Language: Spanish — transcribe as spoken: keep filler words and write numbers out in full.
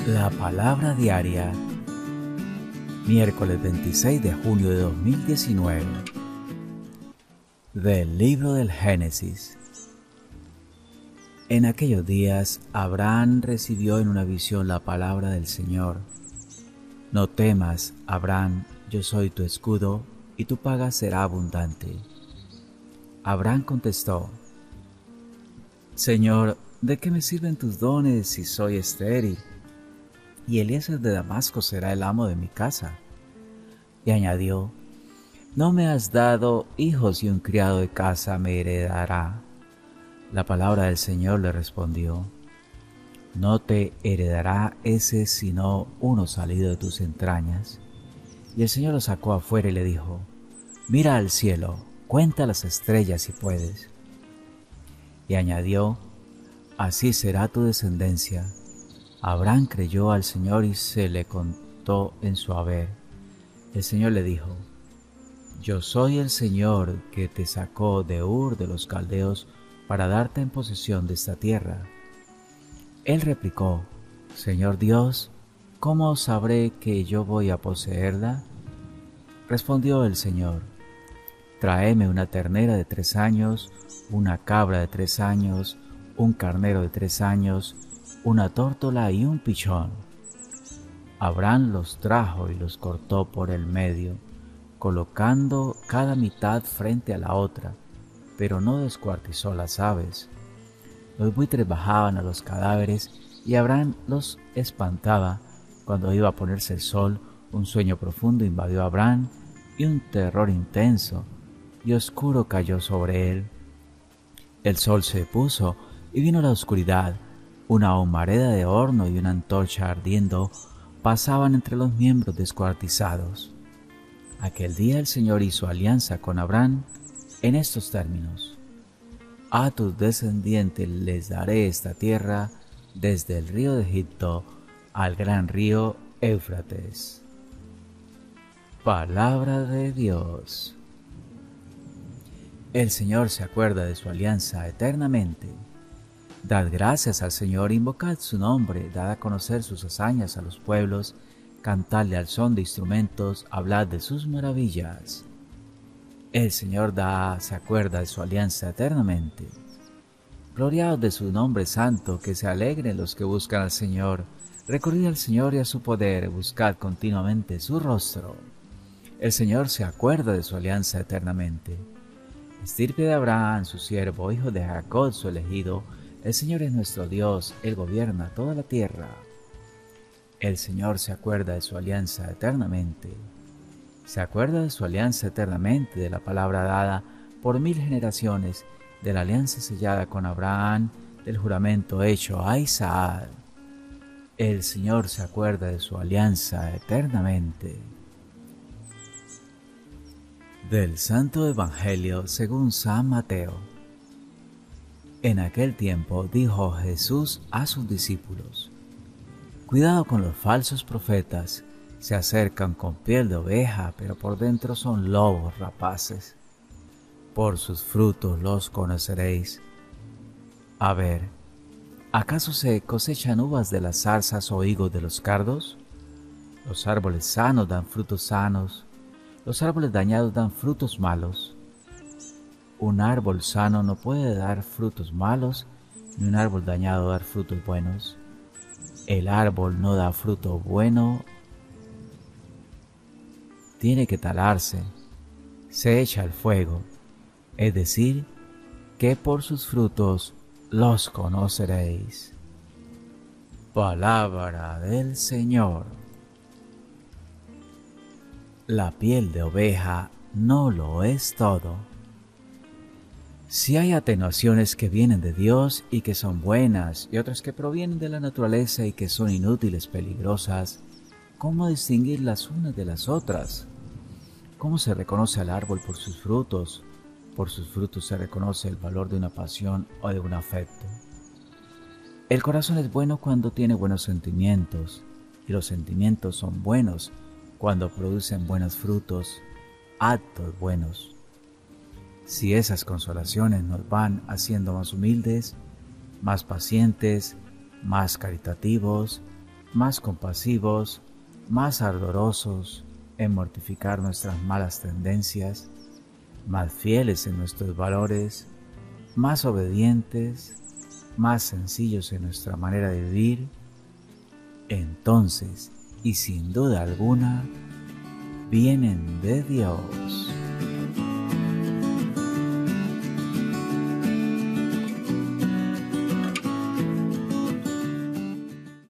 La palabra diaria, miércoles veintiséis de junio de dos mil diecinueve, del libro del Génesis. En aquellos días, Abraham recibió en una visión la palabra del Señor. No temas, Abraham, yo soy tu escudo, y tu paga será abundante. Abraham contestó: Señor, ¿de qué me sirven tus dones si soy estéril? Y Eliezer de Damasco será el amo de mi casa. Y añadió: No me has dado hijos y un criado de casa me heredará. La palabra del Señor le respondió: No te heredará ese sino uno salido de tus entrañas. Y el Señor lo sacó afuera y le dijo: Mira al cielo, cuenta las estrellas si puedes. Y añadió: Así será tu descendencia. Abraham creyó al Señor y se le contó en su haber. El Señor le dijo: Yo soy el Señor que te sacó de Ur de los Caldeos para darte en posesión de esta tierra. Él replicó: Señor Dios, ¿cómo sabré que yo voy a poseerla? Respondió el Señor: Tráeme una ternera de tres años, una cabra de tres años, un carnero de tres años, una tórtola y un pichón. Abraham los trajo y los cortó por el medio, colocando cada mitad frente a la otra, pero no descuartizó las aves. Los buitres bajaban a los cadáveres y Abraham los espantaba. Cuando iba a ponerse el sol, un sueño profundo invadió a Abraham y un terror intenso y oscuro cayó sobre él. El sol se puso y vino la oscuridad. Una humareda de horno y una antorcha ardiendo pasaban entre los miembros descuartizados. Aquel día el Señor hizo alianza con Abraham en estos términos: A tus descendientes les daré esta tierra desde el río de Egipto al gran río Éufrates. Palabra de Dios. El Señor se acuerda de su alianza eternamente. Dad gracias al Señor, invocad su nombre, dad a conocer sus hazañas a los pueblos, cantadle al son de instrumentos, hablad de sus maravillas. El Señor da, se acuerda de su alianza eternamente. Gloriaos de su nombre santo, que se alegren los que buscan al Señor. Recurrid al Señor y a su poder, buscad continuamente su rostro. El Señor se acuerda de su alianza eternamente. Estirpe de Abraham, su siervo, hijo de Jacob, su elegido. El Señor es nuestro Dios, Él gobierna toda la tierra. El Señor se acuerda de su alianza eternamente. Se acuerda de su alianza eternamente, de la palabra dada por mil generaciones, de la alianza sellada con Abraham, del juramento hecho a Isaac. El Señor se acuerda de su alianza eternamente. Del Santo Evangelio según San Mateo. En aquel tiempo dijo Jesús a sus discípulos: Cuidado con los falsos profetas, se acercan con piel de oveja, pero por dentro son lobos rapaces. Por sus frutos los conoceréis. A ver, ¿acaso se cosechan uvas de las zarzas o higos de los cardos? Los árboles sanos dan frutos sanos, los árboles dañados dan frutos malos. Un árbol sano no puede dar frutos malos, ni un árbol dañado dar frutos buenos. El árbol no da fruto bueno, tiene que talarse, se echa al fuego, es decir, que por sus frutos los conoceréis. Palabra del Señor. La piel de oveja no lo es todo. Si hay atenuaciones que vienen de Dios y que son buenas, y otras que provienen de la naturaleza y que son inútiles, peligrosas, ¿cómo distinguir las unas de las otras? ¿Cómo se reconoce al árbol por sus frutos? Por sus frutos se reconoce el valor de una pasión o de un afecto. El corazón es bueno cuando tiene buenos sentimientos, y los sentimientos son buenos cuando producen buenos frutos, actos buenos. Si esas consolaciones nos van haciendo más humildes, más pacientes, más caritativos, más compasivos, más ardorosos en mortificar nuestras malas tendencias, más fieles en nuestros valores, más obedientes, más sencillos en nuestra manera de vivir, entonces, y sin duda alguna, vienen de Dios.